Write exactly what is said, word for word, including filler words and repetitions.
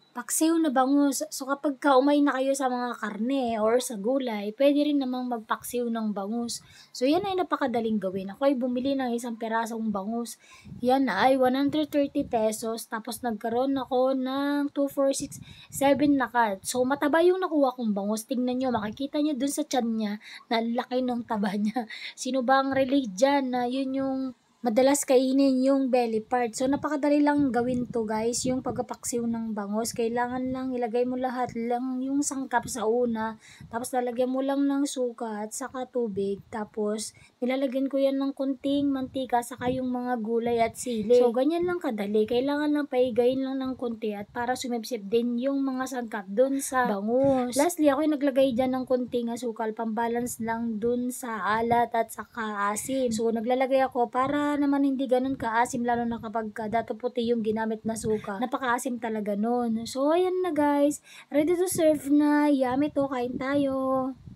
Paksiw na bangus. So kapag kaumay na kayo sa mga karne or sa gulay, pwede rin namang magpaksiw ng bangus. So yan ay napakadaling gawin. Ako ay bumili ng isang perasong bangus. Yan ay one hundred thirty pesos. Tapos nagkaroon ako ng two, four, six, seven na card. So mataba yung nakuha kong bangus. Tingnan nyo, makikita nyo dun sa tiyan niya na laki ng taba niya. Sino ba ang relate dyan na yun yung madalas kainin yung belly part. So, napakadali lang gawin to guys, yung pagpapaksiw ng bangus. Kailangan lang ilagay mo lahat lang yung sangkap sa una. Tapos, lalagyan mo lang ng suka at saka tubig. Tapos, nilalagyan ko yan ng kunting mantika saka yung mga gulay at sili. So, ganyan lang kadali. Kailangan lang paigayin lang ng kunti at para sumipsip din yung mga sangkap dun sa bangus. Lastly, ako yung naglagay dyan ng kunting asukal. Pambalance lang dun sa alat at saka asim. So, naglalagay ako para naman hindi ganun kaasim, lalo na kapag dato puti yung ginamit na suka. Napakaasim talaga nun. So, ayan na guys. Ready to serve na. Yummy to. Kain tayo.